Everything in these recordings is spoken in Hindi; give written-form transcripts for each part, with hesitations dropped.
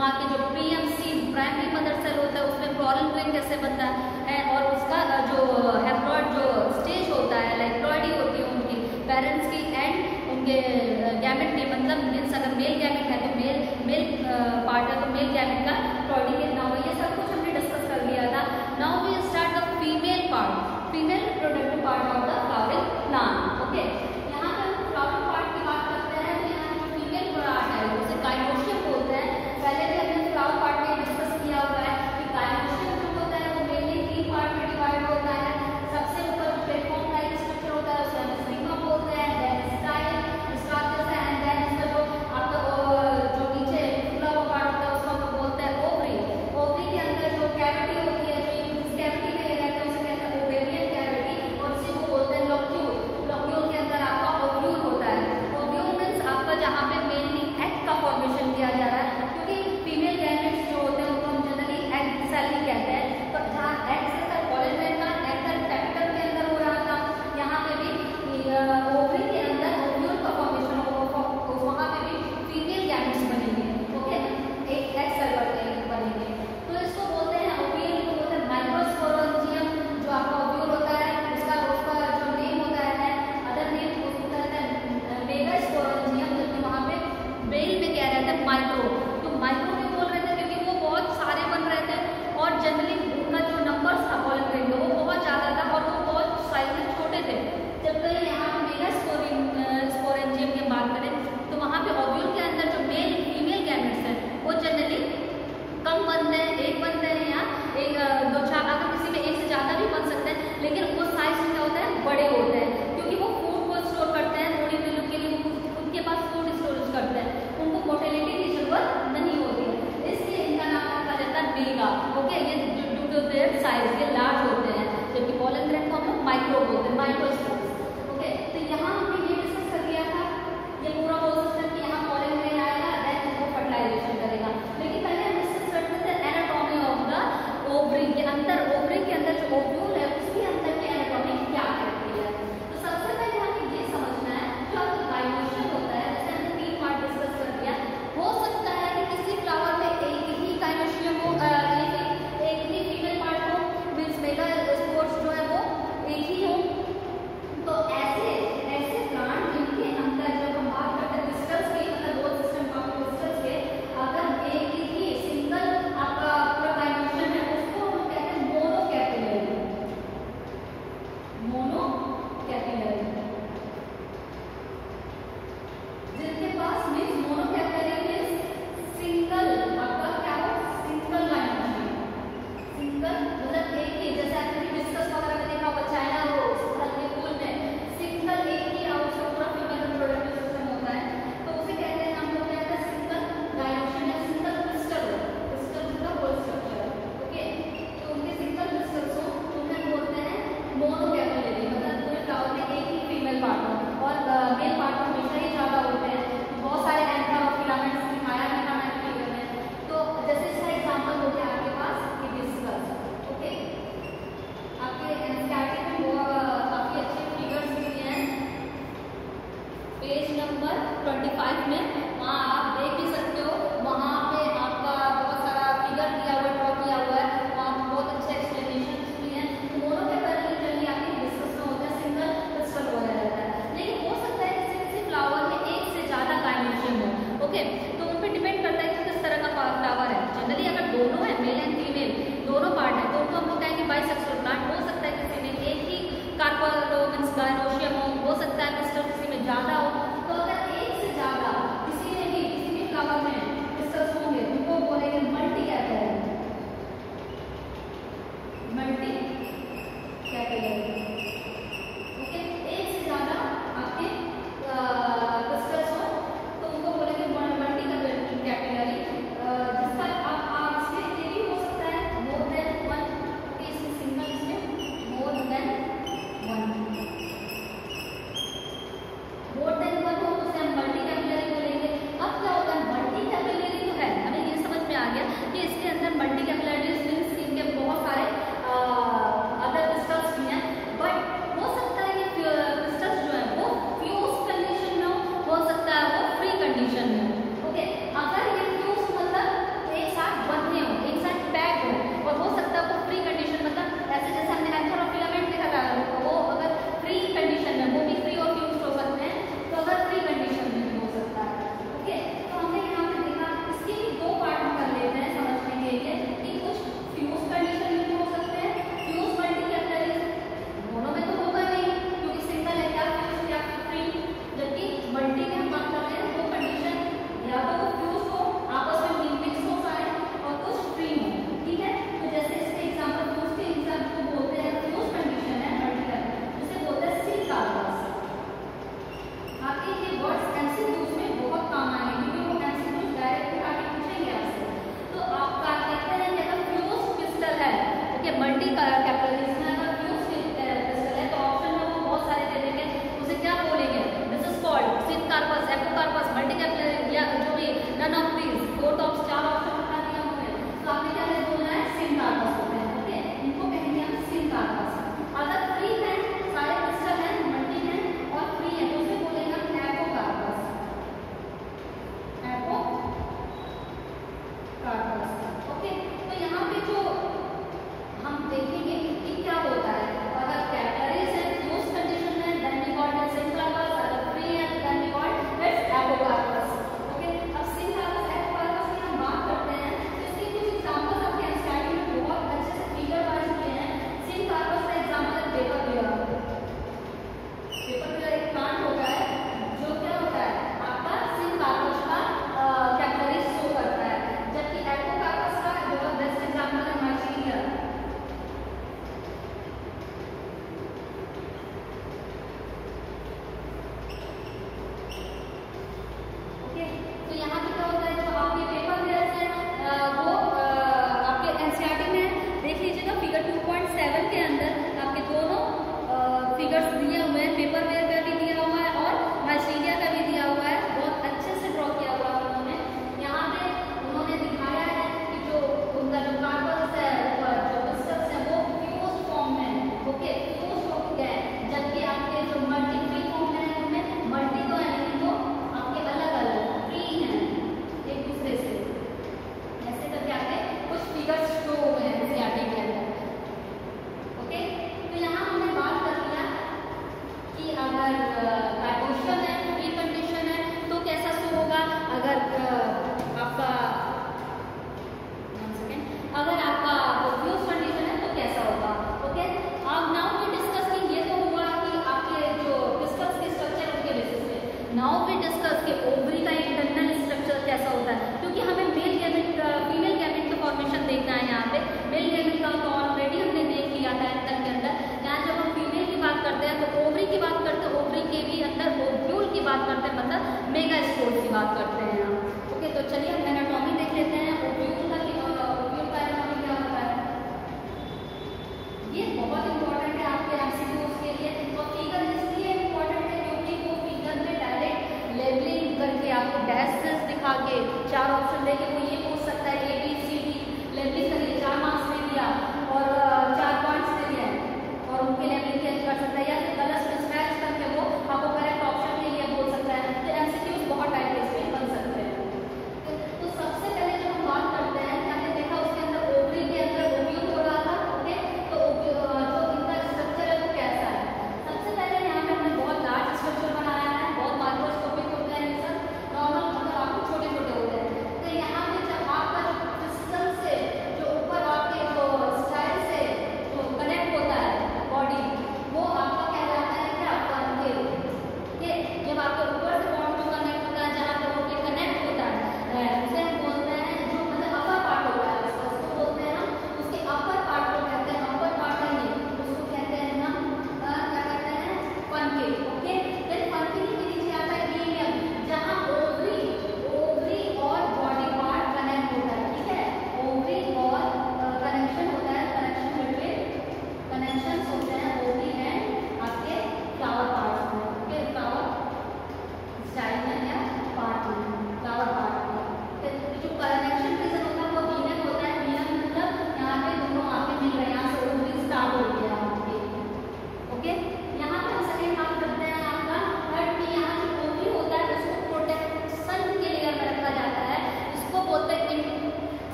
वहाँ के जो PMC प्राइमरी मदर सेल होता है उसमें फ्लोरल ग्रेन कैसे बनता है, और उसका जो हैप्लॉइड जो स्टेज होता है, लाइक प्लॉइडी होती है उनकी पेरेंट्स की एंड उनके गैमेट की, मतलब मीन्स अगर मेल गैमेट है तो मेल पार्ट है तो मेल गैमेट का प्लॉइडी कितना होगा, ये सब कुछ हमने डिस्कस कर लिया था। Now we start the female part, female reproductive part of the flowering plant. Okay, यहाँ पर हम फ्लावरिंग पार्ट की बात करते हैं तो यहाँ जो फीमेल पार्ट है उसे गाइनोशियम बोलते हैं। पहले भी हमने फ्लावर पार्ट में डिस्कस किया हुआ है कि गाइनोशियम जो होता है वो मेनली 3 पार्ट में डिवाइड होता है। सबसे ऊपर प्लेटफॉर्म टाइप स्ट्रक्चर होता है उसे हम स्टिग्मा बोलते हैं, देन स्टाइल स्टार्चस है, एंड देन इसका जो आपका जो नीचे खुला हुआ पार्ट होता है उसको हम बोलते हैं ओवरी। ओवरी के अंदर जो कैविटी होती है, जो इस कैविटी में ये रहता है उसे कहते हैं ओवेरियन कैविटी, और इसी को बोलते हैं लोक्यूल। लोक्यूल के अंदर आपका ओव्यूल होता है। ओव्यूल मींस आपका जहाँ पे मेनली एग का फॉर्मेशन किया जा रहा है, क्योंकि फीमेल गैमेट्स जो होते हैं उनको हम जनरली एग सेल ही कहते हैं। तो जहाँ एग सेल का पॉलन ग्रैंड का एग का कैपिटल के अंदर हो रहा था, यहाँ पे भी ओवरी के अंदर ओव्यूल का फॉर्मेशन होगा, वहाँ पे भी फीमेल गैमेट्स बनेंगे। ओके, एक एग सेल बनेंगे। तो इसको बोलते हैं ओव्यूल, को बोलते हैं माइक्रोस्पोरेंजियम। जो आपका ओव्यूल होता है उसका जो नेम होता है, अदर नेम उसको कहते हैं मेगास्पोरेंजियम, जबकि वहाँ पे मेल में क्या रहता है माइक्रो। तो माइक्रो क्यों बोल रहे थे, क्योंकि वो बहुत सारे बन रहे थे और जनरली उनका जो नंबर्स था पॉलन ग्रेन में वो बहुत ज़्यादा था और वो बहुत साइज में छोटे थे। जबकि यहाँ मेगास्पोरेंजियम की बात करें तो वहाँ पे ओव्यूल के अंदर जो मेल फीमेल गैमेट्स हैं वो जनरली कम बनते हैं, एक बनते हैं या एक दो चार, अगर किसी में एक से ज़्यादा भी बन सकते हैं, लेकिन वो साइज में क्या होता है बड़े होते हैं, क्योंकि वो फूड को स्टोर करते हैं थोड़ी देर के लिए, उनके पास फूड स्टोरेज करते हैं, उनको मोटिलिटी की जरूरत नहीं होती है, इसलिए इनका नाम रखा जाता है मेगा। ओके, ये ड्यू टू देयर साइज के लार्ज होते हैं, जबकि पॉलन ग्रेन को हम लोग माइक्रो बोलते हैं, माइक्रोस्पोर्स। ओके, तो यहाँ हमने ये डिस्कस कर लिया था, ये पूरा प्रोसेस है कि यहाँ पॉलन ग्रेन आएगा, देन इसको फर्टिलाइजेशन करेगा। लेकिन पहले हम डिस्कस करते थे एनाटॉमी ऑफ द ओवरी के अंदर, ओवरी के अंदर जो ओव्यूल है उसके अंदर की एनाटॉमी क्या करती है। तो सबसे पहले हमें ये समझना है जो आपका गाइनोशियम होता है, जैसे हमने 3 पार्ट डिस्कस कर दिया, हो सकता है कि किसी फ्लावर में एक ही गाइनोशियम हो, एक ही फीमेल पार्ट हो, मींस मेगा स्पोर्स जो है वो एक ही हो। तो ऐसे प्लांट जिनके अंदर जब हम बात करते हैं क्रिस्टल्स की, मतलब वो सिस्टम ऑफ क्रिस्टल्स के, अगर एक ही सिंगल आपका पूरा गाइनोशियम है उसको हम कहते हैं मोनोकैपिलरी। मोनोकैपिलरी जिनके पास मींस मोनोकैपिलरी मींस सिंगल, आपका क्या हो सिंगल गाइनोशियम, सिंगल मतलब एक ही, जैसे आपने डिस्कस वगैरह में देखा होगा चाइना रोज हल्के फूल में सिंगल एक ही आउटसाइड पूरा फीमेल रिप्रोडक्टिव सिस्टम होता है, तो उसे कहते हैं हम लोग क्या कहते हैं सिंगल गाइनोशियम या सिंगल क्रिस्टल, क्रिस्टल का होल स्ट्रक्चर। ओके, तो उनके सिंगल क्रिस्टल्स को उन्हें बोलते हैं मोनोकैपिलरी, मतलब पूरे फ्लावर में एक ही फीमेल पार्ट हो और मेल पार्ट हमेशा ही ज़्यादा होते हैं। बहुत सारे एंकर और फिलामेंट्स दिखाया है मैंने फिगर में, तो जैसे इसका एग्जांपल हो गया आपके पास हिबिस्कस। ओके, आपके एनसीईआरटी में वो काफ़ी अच्छे फिगर्स दिए हैं, पेज नंबर 25 में, वहाँ आप देख भी सकते हो, वहाँ पे आपका बहुत सारा फिगर दिया हुआ है, ड्रॉ किया हुआ है, वहाँ बहुत अच्छे एक्सप्लेनेशन भी हैं। मोनोकैपिलरी जनरली आपके हिबिस्कस में होता है, सिंगल क्रिस्टल वगैरह रहता है, लेकिन हो सकता है किसी फ्लावर में एक से ज़्यादा गाइनोशियम हो। ओके, तो उन पर डिपेंड करता है कि किस तरह का फ्लावर है। जनरली अगर दोनों है, मेल एंड फीमेल दोनों पार्ट है, तो उनको हम लोग कहेंगे बाइसेक्सुअल प्लांट। हो सकता है किसी में एक ही कार्पेलो मींस गाइनोशियम हो सकता है क्रिस्टल किसी में ज़्यादा हो। तो अगर एक से ज़्यादा किसी भी फ्लावर में क्रिस्टल्स होंगे तो वो बोलेंगे multicarpellary, multicarpellary. Okay, एक से ज़्यादा आपके क्रिस्टल्स हो तो उनको बोलेंगे मल्टी कैपिलरी, जिसका आप इसमें ये भी हो सकता है मोर देन वन, इसमें सिंगल, इसमें more than one, more than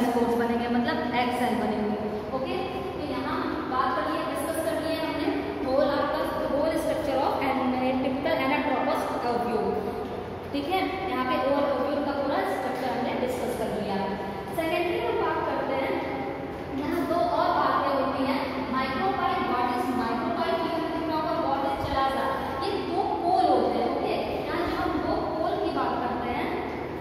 spores बनेंगे, मतलब एग सेल बनेंगे। ओके, तो यहाँ बात कर लिए, डिस्कस कर लिए हमने होल आपका whole structure of typical anatropous ovule. ठीक है, यहाँ पे ओव्यूल का पूरा स्ट्रक्चर हमने डिस्कस कर लिया। सेकेंडली हम बात करते हैं, यहाँ दो और बातें होती हैं, micropyle, what is micropyle, what is chalaza, ये दो पोल होते हैं। ओके, यहाँ जब हम दो पोल की बात करते हैं,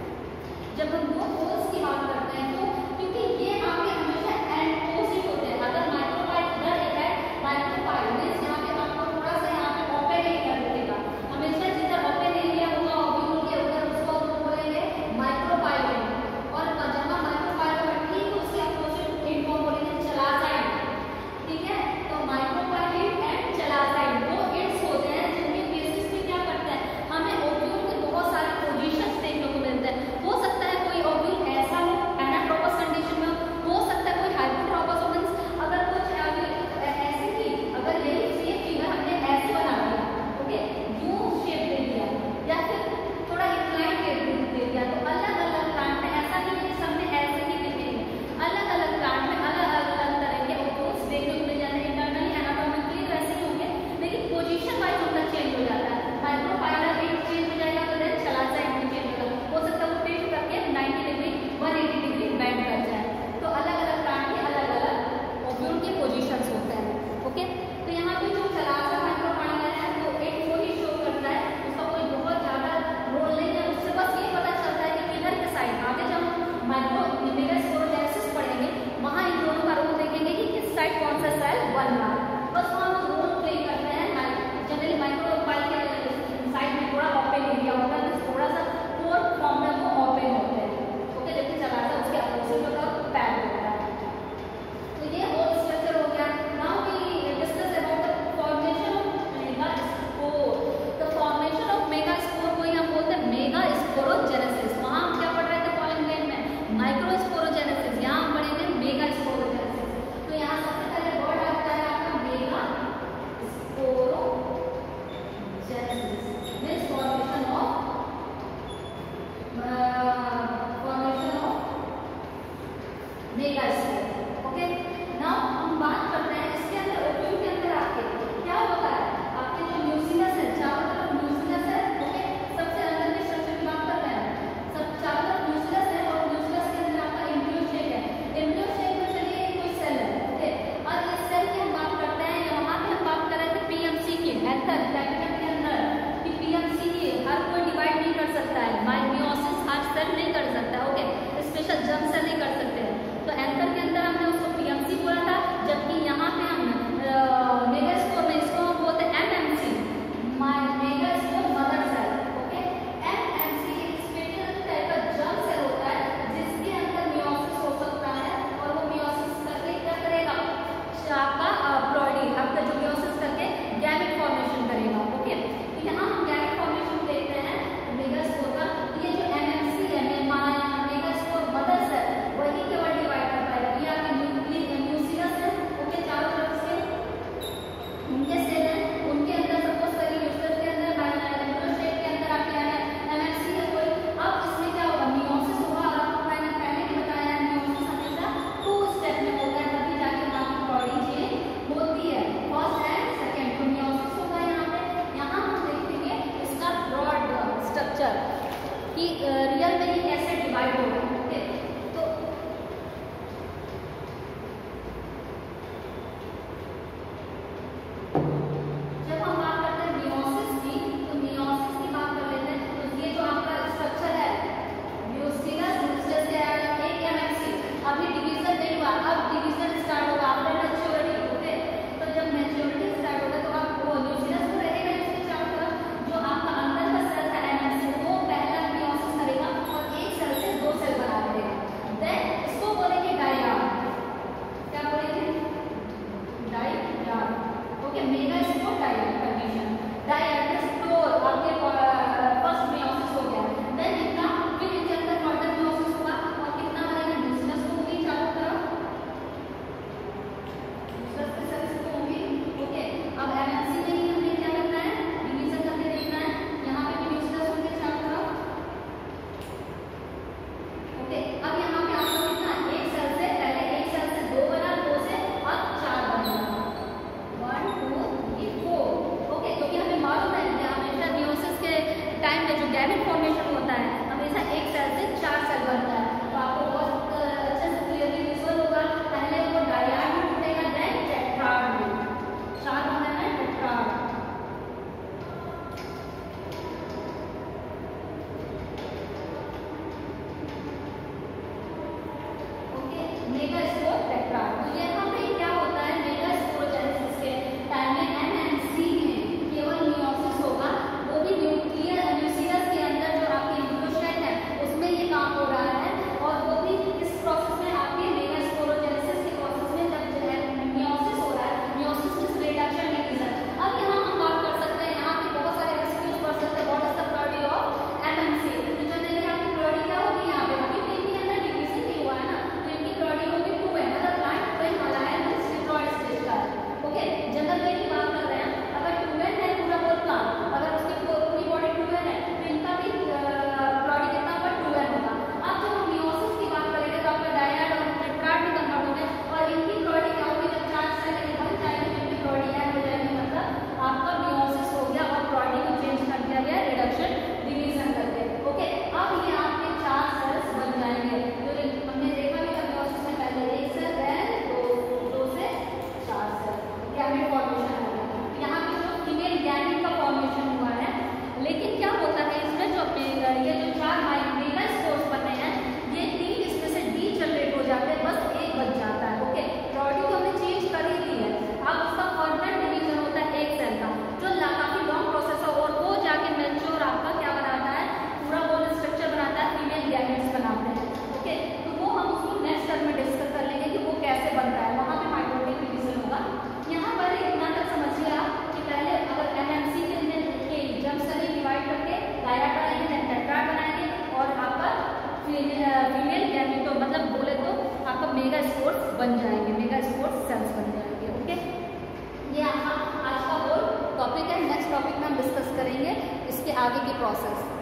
जब हम दो पोल्स की बात करते हैं तो क्योंकि ये आपके हमेशा एंड होते हैं, अगर माइक्रोपाइल इधर एक है, माइक्रोपाइल मींस यहाँ पे आपको थोड़ा सा यहाँ पे ओपन एरिया दिखेगा, हमेशा जिधर ओपन एरिया होगा ओव्यूल के उधर उसको बोलेंगे माइक्रोपाइल, और जहाँ माइक्रोपाइल का ठीक उसके अपोजिट एंड को बोलेंगे चलाजाइड। ठीक है, तो माइक्रोपाइल एंड चलाजाइड दो एंड्स होते हैं जिनके बेसिस पे क्या करते हैं, हमें ओव्यूल के बहुत सारे पोजीशंस देखने को मिलते हैं। हो सकता है कोई ओव्यूल ऐसा हो एनाट्रोपस कंडीशन में, हो सकता है कोई हाइपोट्रोपस हो, मींस अगर कुछ ऐसे ही अगर यही सेम फिगर हमने ऐसे बना दिया, ओके यू शेप दे दिया या फिर थोड़ा इंक्लाइन दे दिया, तो अलग अलग प्लांट में ऐसा नहीं है कि सब में ऐसे ही दिखेंगे, अलग अलग प्लांट में अलग अलग तरह के ओव्यूल्स देखने को मिल जाते हैं। इंटरनली एनाटॉमिकली तो ऐसे ही होंगे, लेकिन पोजीशन वाइज उनका चेंज हो जाता है, माइक्रोपाइलर एंड चेंज हो जाएगा तो देन चलाजाइड भी चेंज होगा, हो सकता है वो टिल्ट करके 90 डिग्री 180 डिग्री बेंड कर जाए। तो अलग अलग प्लांट के अलग अलग ओव्यूल के पोजीशंस होते हैं। ओके, तो यहाँ पे जो चलाजा माइक्रोपाइलर है वो एक को ही शो करता है, उसका कोई बहुत ज्यादा रोल नहीं है, उससे बस ये पता चलता है कि किधर के साइड आगे जब माइक्रो मेगास्पोरोजेनेसिस पढ़ेंगे वहाँ इन दोनों का रोल देखेंगे कि किस साइड कौन सा सेल बन रहा है, बस वहाँ वो रोल प्ले करते हैं। जनरली माइक्रोपाइल के साइड में थोड़ा ओपन एरिया होता है, थोड़ा सा पोर फॉर्म में वो ओपन होते हैं। ओके, जबकि चलाजा उसके अपोजिट होता है, पैड होता है। तो ये होल स्ट्रक्चर हो गया। Now we discuss about the formation of megaspore. The formation of megaspore को ही हम बोलते हैं मेगास्पोरोजेनेसिस। वहाँ हम क्या पढ़ रहे थे कॉलम प्लेन में, माइक्रोस्पोरोजेनेसिस, यहाँ हम पढ़ेंगे मेगास्पोरोजेनेसिस। तो यहाँ सबसे पहले वर्ड आता है आपका megasporogenesis, means formation of megaspore. Okay, now हम बात करते हैं इसके अंदर ओव्यूल के अंदर आपके क्या होता है, आपके जो न्यूक्लियस है, चारों तरफ न्यूक्लियस है। ओके, सबसे अंदर के स्ट्रक्चर की बात कर रहे हैं, सब चारों तरफ न्यूक्लियस है और न्यूक्लियस के अंदर आपका एम्ब्रियो शेप है। एम्ब्रियो शेप में चलिए कोई सेल है, ओके, और इस सेल की हम बात करते हैं, वहाँ पे हम बात कर रहे थे पीएमसी की, एंथर के अंदर कि पीएमसी की हर कोई डिवाइड नहीं कर सकता है, मायोसिस हर सेल नहीं कर सकता। ओके, स्पेशल जर्म सेल नहीं कर सकते हैं, तो एंथर के अंदर हमने उसको पीएमसी बोला था, जबकि यहाँ पे हम मेगास्पोर में इसको हम बोलते हैं MMC, megaspore mother cell. Okay, MMC एक स्पेशल टाइप का जर्म सेल होता है जिसके अंदर मियोसिस हो सकता है, और वो मियोसिस करके क्या करेगा, आपका प्लॉइडी आपका जो मियोसिस करके गैमेट फॉर्मेशन करेगा। ओके, तो यहाँ हम गैमेट फॉर्मेशन देखते हैं मेगास्पोर का। ये जो एमएमसी है, मेगास्पोर मदर सेल, वही केवल डिवाइड कर पाएगा। ये आपके न्यूक्लियस है, उनके चारों तरफ से उनके सेल है, उनके अंदर सपोज करिए न्यूक्लियस के अंदर एम्ब्रियो शेप के अंदर आपके एमएमसी है कोई, अब इसमें क्या होगा, मियोसिस होगा। और आपको मैंने पहले भी बताया है मियोसिस हमेशा 2 स्टेप में होता है, तभी जाके हमारी बॉडी चेंज होती है, फर्स्ट एंड सेकेंड। तो मियोसिस होगा यहाँ पे। यहाँ हम देखेंगे इसका ब्रॉड स्ट्रक्चर कि रियल में ये कैसे डिवाइड होगा। ओके, तो जब हम बात करते हैं मियोसिस की, तो मियोसिस की बात कर लेते हैं। तो ये जो आपका स्ट्रक्चर है न्यूक्लियस से एक एमएमसी, अभी डिवीजन नहीं हुआ, अब डिवीजन स्टार्ट होगा आफ्टर मैच्योरिटी। ओके, तो जब मैच्योरिटी स्टार्ट होगा तो आप वो न्यूक्लियस तो रहेगा, इसके चारों तरफ जो आपका अंदर का सेल है एमएमसी, वो पहला मियोसिस करेगा और एक सेल से 2 सेल बन जाएंगे, मेगा स्पोर्स सेल्स बन जाएंगे। ओके, ये आपका आज का वो टॉपिक है। नेक्स्ट टॉपिक में हम डिस्कस करेंगे इसके आगे की प्रोसेस।